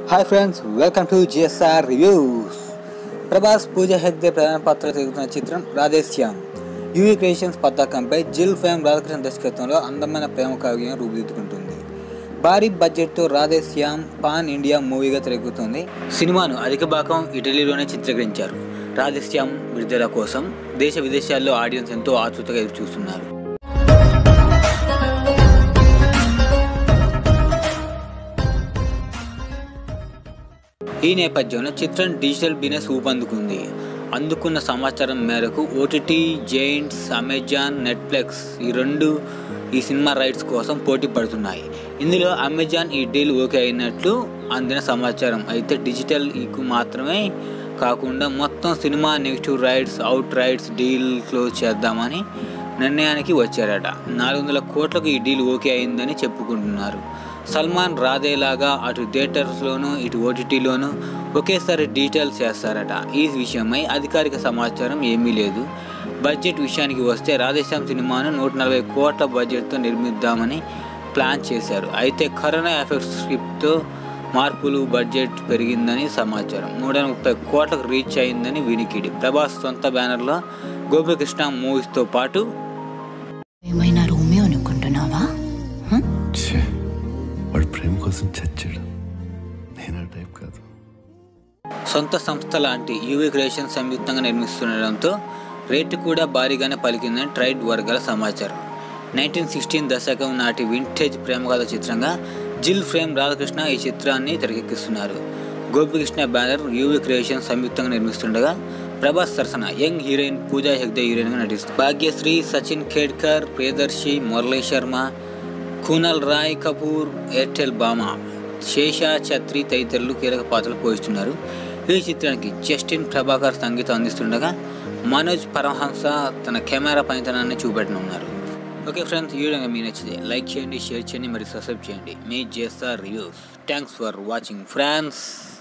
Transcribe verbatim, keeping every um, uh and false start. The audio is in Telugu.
Hi friends, welcome to GSR reviews. Prabhas, Pooja Hegde ప్రధాన పాత్ర తిరుగుతున్న చిత్రం రాధేశ్యామ్ యూవీ క్రియేషన్స్ పతాకంపై జిల్ ఫేమ్ రాధాకృష్ణ దర్శకత్వంలో అందమైన ప్రేమ కావ్యం రూపుదిద్దుకుంటుంది. భారీ బడ్జెట్తో రాధేశ్యామ్ పాన్ ఇండియా మూవీగా తిరుగుతుంది. సినిమాను అధిక భాగం ఇటలీలోనే చిత్రీకరించారు. రాధేశ్యామ్ విడుదల కోసం దేశ విదేశాల్లో ఆడియన్స్ ఎంతో ఆతృతగా ఎదురు చూస్తున్నారు. ఈ నేపథ్యంలో చిత్రం డిజిటల్ బిజినెస్ ఊపందుకుంది. అందుకున్న సమాచారం మేరకు ఓటీటీ జైంట్స్ అమెజాన్, నెట్ఫ్లిక్స్ ఈ రెండు ఈ సినిమా రైట్స్ కోసం పోటీ పడుతున్నాయి. ఇందులో అమెజాన్ ఈ డీల్ ఓకే అయినట్లు అందిన సమాచారం. అయితే డిజిటల్ ఈకు మాత్రమే కాకుండా మొత్తం cinema negative rights, out rights deal close చేద్దామని నిర్ణయానికి వచ్చారట. నాలుగు వందల కోట్లకు ఈ డీల్ ఓకే అయిందని చెప్పుకుంటున్నారు. సల్మాన్ రాధేలాగా అటు థియేటర్స్లోనూ ఇటు ఓటీటీలోనూ ఒకేసారి డీటెయిల్స్ చేస్తారట. ఈ విషయమై అధికారిక సమాచారం ఏమీ లేదు. బడ్జెట్ విషయానికి వస్తే రాధేశ్యామ్ సినిమాను నూట నలభై కోట్ల బడ్జెట్తో నిర్మిద్దామని ప్లాన్ చేశారు. అయితే కరోనా ఎఫెక్ట్స్ స్క్రిప్ట్తో మార్పులు బడ్జెట్ పెరిగిందని సమాచారం. నూట ముప్పై కోట్లకు రీచ్ అయిందని వినికిడి. ప్రభాస్ సొంత బ్యానర్లో గోపికృష్ణ మూవీస్తో పాటు ఏమైనా రోమియో అనుకుంటున్నావా? వాడు ప్రేమ కోసం చచ్చాడు. నేను ఆ టైప్ కాదు. సొంత సంస్థ లాంటి యూవీ క్రియేషన్స్ సంయుక్తంగా నిర్మిస్తుండడంతో రేటు కూడా భారీగానే పలికిందని ట్రైడ్ వర్గాల సమాచారం. నైన్టీన్ సిక్స్టీన్ దశకం నాటి వింటేజ్ ప్రేమకథ చిత్రంగా జిల్ ఫ్రేమ్ రాధాకృష్ణ ఈ చిత్రాన్ని తెరకెక్కిస్తున్నారు. గోపికృష్ణ బ్యానర్ యూవీ క్రియేషన్స్ సంయుక్తంగా నిర్మిస్తుండగా ప్రభాస్ సరసన యంగ్ హీరోయిన్ పూజా హెగ్డే హీరోయిన్గా నటిస్తుంది. భాగ్యశ్రీ, సచిన్ ఖేడ్కర్, ప్రియదర్శి, మురళీ శర్మ, కునాల్ రాయ్ కపూర్, ఎయిర్టెల్ బామా, శేష ఛత్రి తదితరులు కీలక పాత్రలు పోషిస్తున్నారు. ఈ చిత్రానికి జస్టిన్ ప్రభాకర్ సంగీతం అందిస్తుండగా మనోజ్ పరమహంస తన కెమెరా పనితనాన్ని చూపెట్టనున్నారు. ఓకే ఫ్రెండ్స్, ఈ వీడియో మీకు నచ్చితే లైక్ చేయండి, షేర్ చేయండి, మరియు సబ్స్క్రైబ్ చేయండి. మీ GSR reviews. Thanks for watching friends.